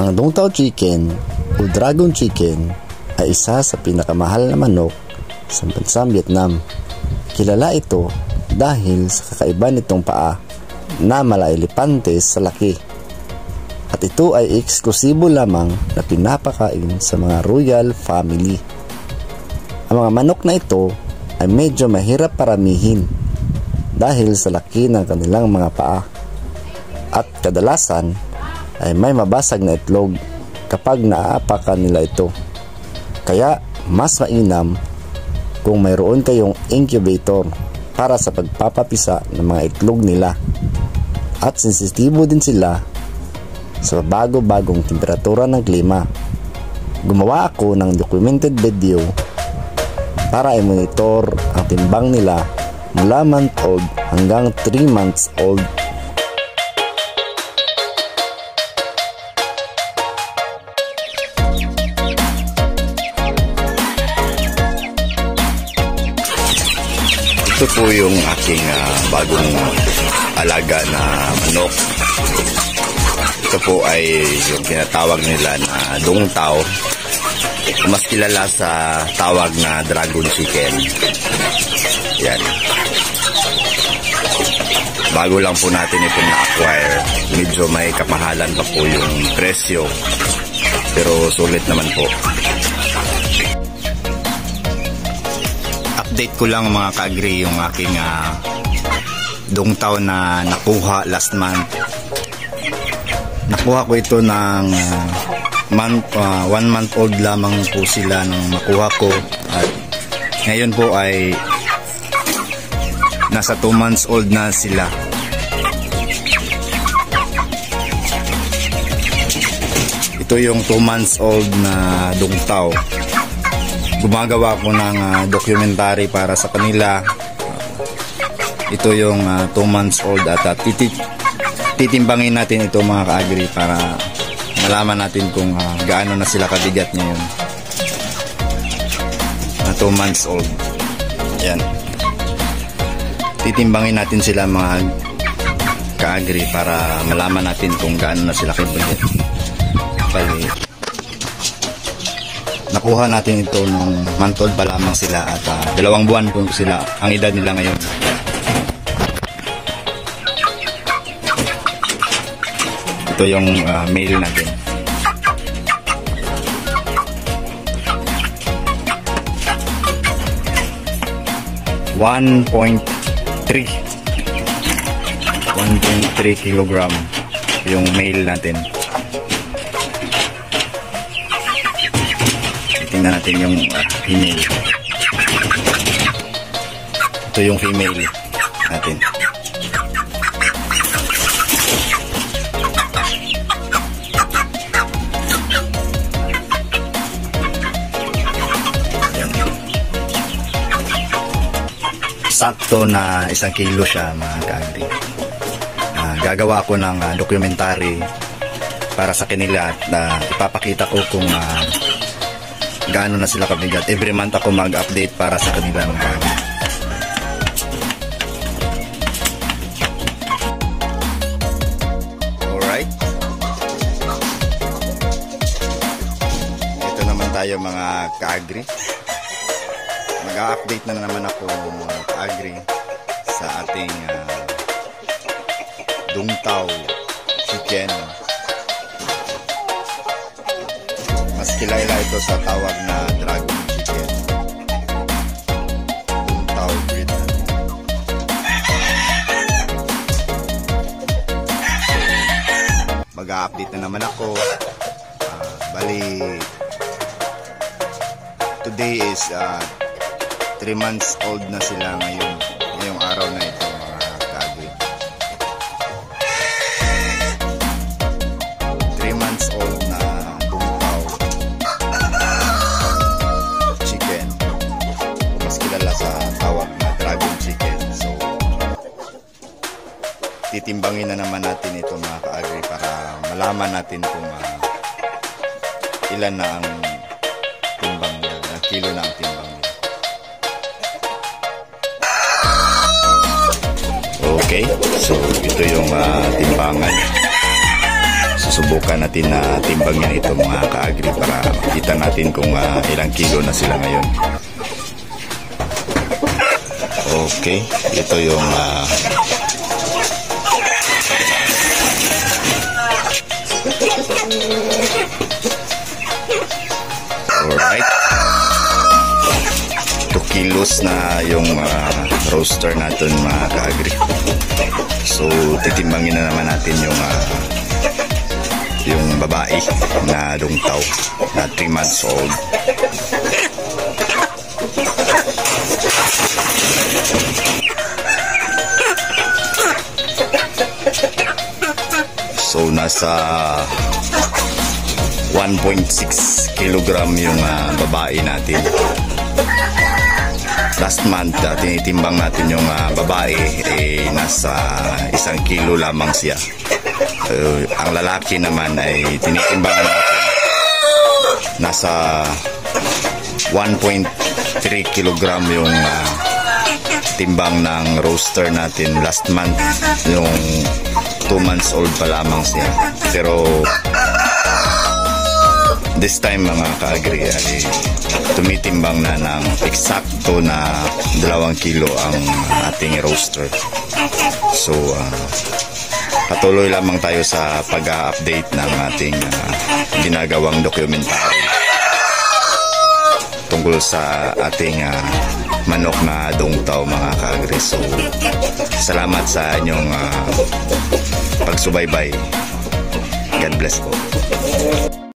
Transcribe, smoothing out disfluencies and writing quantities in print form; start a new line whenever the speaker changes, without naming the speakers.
Ang Dong Tao Chicken o Dragon Chicken ay isa sa pinakamahal na manok sa bansang Vietnam. Kilala ito dahil sa kakaiba nitong paa na malailipantes sa laki. At ito ay eksklusibo lamang na pinapakain sa mga royal family. Ang mga manok na ito ay medyo mahirap paramihin dahil sa laki ng kanilang mga paa. At kadalasan ay may mabasag na itlog kapag naaapakan nila ito. Kaya mas mainam kung mayroon kayong incubator para sa pagpapapisa ng mga itlog nila. At sensitibo din sila sa bago-bagong temperatura ng klima. Gumawa ako ng documented video para i-monitor ang timbang nila mula month old hanggang 3 months old.
Ito po yung aking bagong alaga na manok. Ito po ay yung tinatawag nila na Dong Tao. Mas kilala sa tawag na Dragon Chicken. Yan. Bago lang po natin itong na-acquire. Medyo may kamahalan pa po yung presyo. Pero sulit naman po. Update ko lang mga ka-agri yung aking Dong Tao na nakuha last month. Nakuha ko ito ng 1 month old lamang po sila nung makuha ko. At ngayon po ay nasa 2 months old na sila. Ito yung 2 months old na Dong Tao. Gumagawa ko ng documentary para sa kanila. Ito yung 2 months old at titimbangin natin ito mga ka-agri para malaman natin kung gaano na sila kabigat ngayon. 2 months old. Yan. Titimbangin natin sila mga ka-agri para malaman natin kung gaano na sila kabigat. Bali, nakuha natin ito nung month old pa lamang sila at 2 buwan po sila ang edad nila ngayon. Ito yung male natin. $1.3 kilogram yung male natin. Tingnan natin yung female. Ito yung female natin. Ayan. Sakto na 1 kilo siya mga ka-agri. Gagawa ako ng documentary para sa kanila at ipapakita ko kung gaano na sila kabigat. Every month ako mag-update para sa kanila. Alright. Ito naman tayo mga ka-agri. Mag-update na naman ako mga ka-agri sa ating Dong Tao Chicken. Mas kilala ito sa tawag na Dragon Chicken. Dong Tao breed. Mag-update na naman ako. Bali, today is 3 months old na sila ngayong araw na ito mga ka-agri. 3 months old na Dong Tao Chicken. Mas kilala sa tawag na Dragon Chicken. So, titimbangin na naman natin ito mga ka-agri para malaman natin kung ilan na ang timbang nila, kilo na ang timbang nila. Okay, so ito yung timbangan. susubukan natin na timbangin ito mga ka-agri para makita natin kung ilang kilo na sila ngayon. Okay, ito yung alright, 2 kilos na yung roaster natin mga ka-agri. So titimbangin na naman natin yung babae na dungtaw na 3 months old. So nasa 1.6 kilogram yung babae natin. Last month tinitimbang natin yung babae, nasa 1 kilo lamang siya. Ang lalaki naman ay tinitimbangan natin nasa 1.3 kilogram yung timbang ng roaster natin last month. Yung 2 months old pa lamang siya. Pero this time mga ka-agri ay tumitimbang na ng eksakto na 2 kilo ang ating roaster. So patuloy lamang tayo sa pag-update ng ating ginagawang dokumentary tungkol sa ating manok na dungtaw mga ka-agri. So salamat sa inyong pagsubaybay. God bless po.